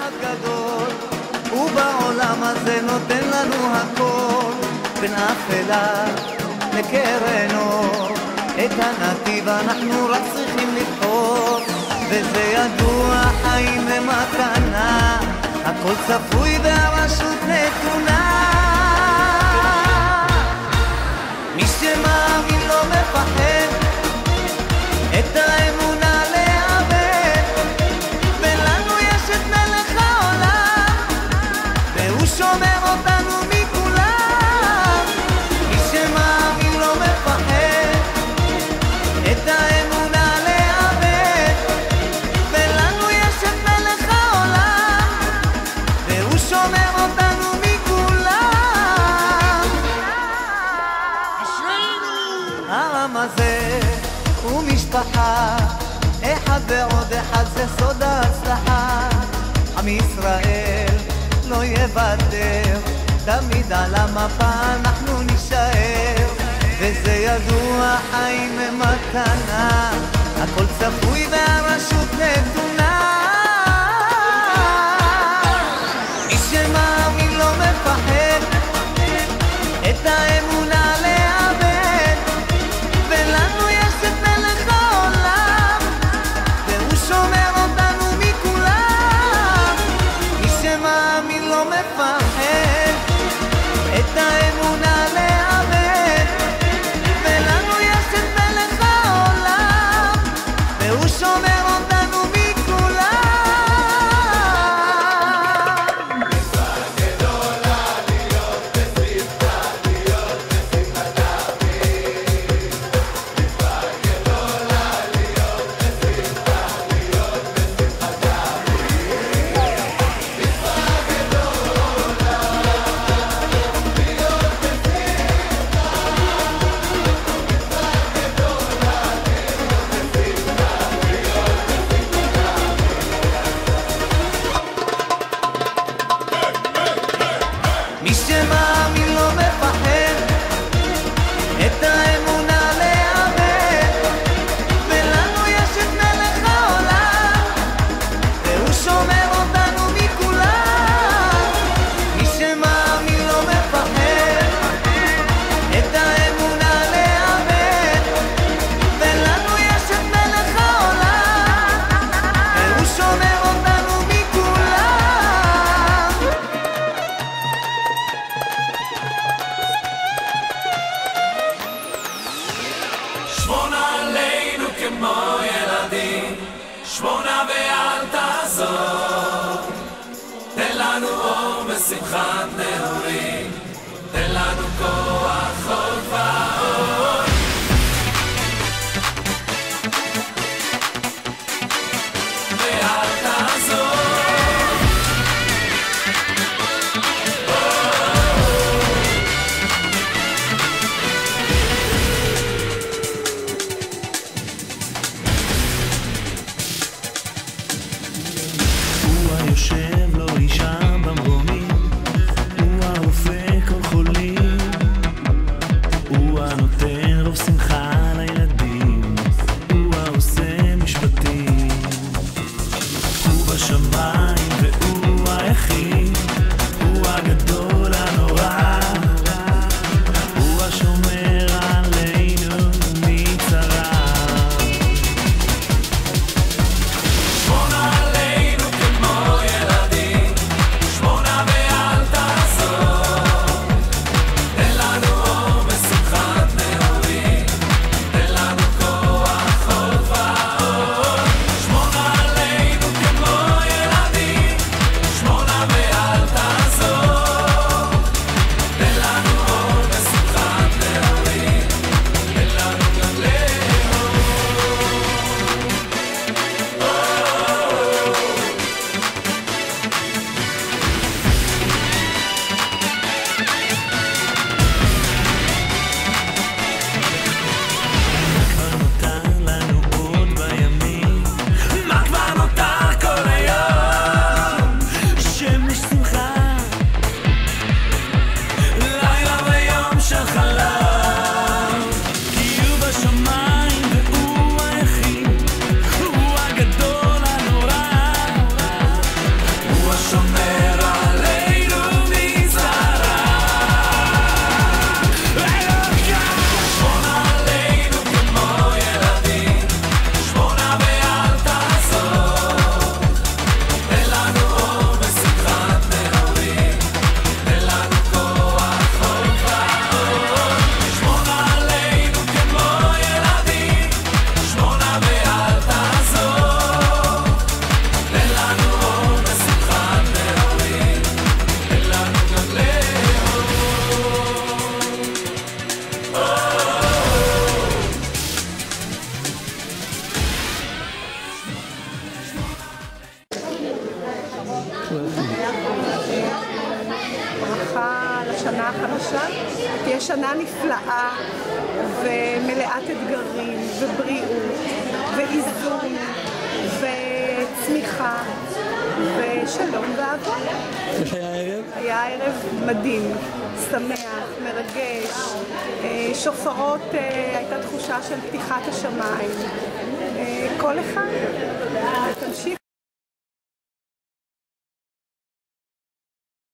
אחד גדול, ובעולם הזה נותן לנו הכל, בין אפלה לקרן אור. את הנתיב אנחנו רק צריכים לבחור, וזה ידוע, חיים ומתנה, הכל צפוי והרשות נתונה. מי שמאמין לא מפחד, את האמונה לאבד, ולנו יש את מלך העולם, והוא שומר אותנו מכולם. מי שמאמין לא מפחד, את האמונה לאבד, ולנו יש את מלך העולם, והוא שומר אותנו מכולם. העם הזה הוא משפחה, אחד ועוד אחד זה סוד ההצלחה. עם ישראל לא יוותר, תמיד על המפה אנחנו נשאר, וזה ידוע, חיים ומתנה, הכל צפוי והרשות נתונה. מי שמאמין לא מפחד, את האמונה לאבד, ולנו יש את מלך העולם, והוא שומר אותנו מכולם. מי שמאמין לא מפחד, את האמונה לאבד, ולנו יש את מלך העולם, והוא שומר אותנו מכולם. מצווה גדולה להיות בשמחה, להיות בשמחת אביב. מצווה גדולה להיות בשמחה, להיות בשמחת אביב. מצווה גדולה להיות מי שמאמין לא מפחד, את האמונה לאבד, ולנו יש את מלך העולם, והוא שומר אותנו מכולם. מי שמאמין לא מפחד, את האמונה לאבד, ולנו יש את מלך העולם, והוא שומר אותנו מכולם. שמונה עלינו כמו ילדים, שמונה ואל תעזור. תן לנו אור ושמחת נעורים, תן לנו כוח עוד ועוד. ואל תעזור. הוא היושב לו אישה במרומים, הוא הרופא כל חולים, הוא הנותן רוב שמחה לילדים, הוא העושה משפטים, הוא בשמיים והוא היחיד, הוא הגדול הנורא, הוא השומר עלינו מצרה. שמונה עלינו כמו ילדים, שמונה ואל תעזור. תן לנו אור ושמחת נעורים, תן לנו כוח עוד ועוד. שמונה עלינו כמו ילדים, השנה החדשה תהיה שנה נפלאה ומלאת אתגרים ובריאות ואיזון וצמיחה ושלום ואהבה. איך היה הערב? היה ערב מדהים, שמח, מרגש, שופרות, הייתה תחושה של פתיחת השמיים. כל אחד, תמשיך.